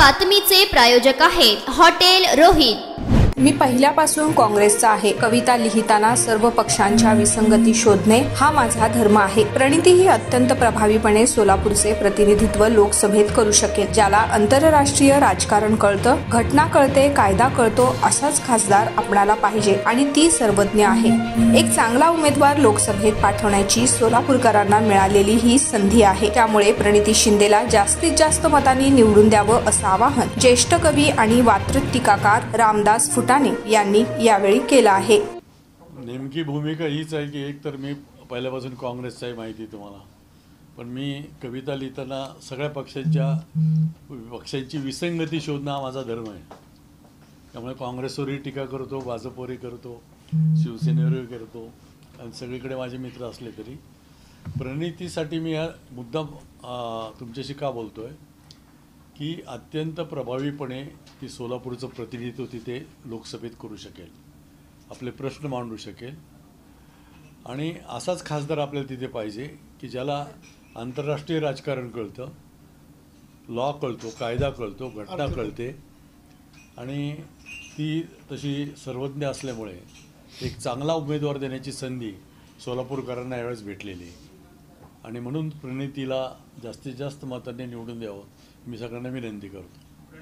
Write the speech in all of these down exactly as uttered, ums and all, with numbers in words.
बातमीचे प्रायोजक आहेत हॉटेल रोहित। मी पहिल्यापासून काँग्रेसचा आहे। कविता लिहिताना सर्व पक्षांच्या विसंगती शोधणे हा माझा धर्म आहे। प्रणिती ही अत्यंत प्रभावीपणे सोलापूरचे प्रतिनिधित्व लोकसभेत करू शकेल। ज्याला आंतरराष्ट्रीय राजकारण कळतं, घटना कळते, कायदा कळतो असाच खासदार आपणाला पाहिजे आणि ती सर्वज्ञ आहे। एक चांगला उमेदवार लोकसभेत पाठवण्याची सोलापूरकरांना मिळालेली ही संधी आहे। त्यामुळे प्रणिती शिंदेला जास्तीत जास्त मतांनी निवडून द्यावं असं आवाहन ज्येष्ठ कवी आणि वात्रट टीकाकार रामदास फुटाणे यांनी यावेळी केलं आहे। नेमकी भूमिका हीच आहे की एक तर मी पहिल्यापासून काँग्रेसचा आहे माहिती तुम्हाला, पण मी कविता लिहिताना सगळ्या पक्षांच्या पक्षांची विसंगती शोधणं हा माझा धर्म आहे। त्यामुळे काँग्रेसवरही टीका करतो, भाजपवरही करतो, शिवसेनेवरही करतो आणि सगळीकडे माझे मित्र असले तरी प्रणितीसाठी मी हा मुद्दा तुमच्याशी का बोलतो आहे की अत्यंत प्रभावीपणे ती सोलापूरचं प्रतिनिधित्व तिथे लोकसभेत करू शकेल, आपले प्रश्न मांडू शकेल आणि असाच खासदार आपल्याला तिथे पाहिजे की ज्याला आंतरराष्ट्रीय राजकारण कळतं, लॉ कळतो, कायदा कळतो, घटना कळते आणि ती तशी सर्वज्ञ असल्यामुळे एक चांगला उमेदवार देण्याची संधी सोलापूरकरांना यावेळेस भेटलेली आहे आणि म्हणून प्रणितीला जास्तीत जास्त मतांनी निवडून द्यावं मी सगळ्यांना विनंती करतो।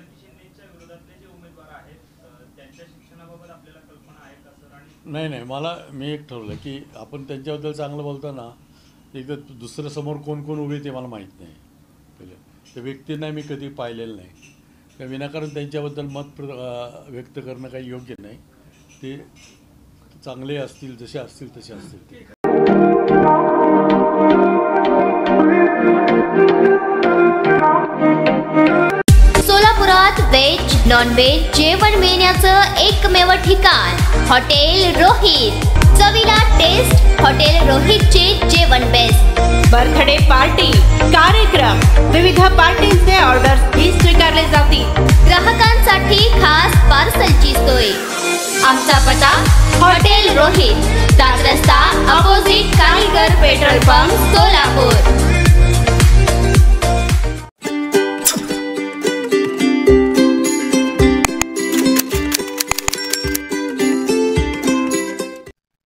नाही नाही मला मी एक ठरवलं की आपण त्यांच्याबद्दल चांगलं बोलताना एकदा दुसरं समोर कोण कोण उभे ते मला माहीत नाही। पहिले त्या व्यक्तींना मी कधी पाहिलेलं नाही, त्या विनाकारण त्यांच्याबद्दल मत व्यक्त करणं काही योग्य नाही। ते चांगले असतील, जसे असतील तसे असतील ते। सोलापुरात व्हेज नॉन व्हेज जेवण मिळण्याचं एकमेव ठिकाण हॉटेल रोहित। चवीला टेस्ट हॉटेल रोहितचे जेवण बेस्ट। बर्थडे पार्टी, कार्यक्रम, विविध पार्टींचे ऑर्डर्स ही स्वीकारले जातील। ग्राहकांसाठी खास पार्सलची सोय। आमचा पत्ता हॉटेल रोहित, दास रस्ता अपोजिट कारीगर पेट्रोल पंप सोलापूर।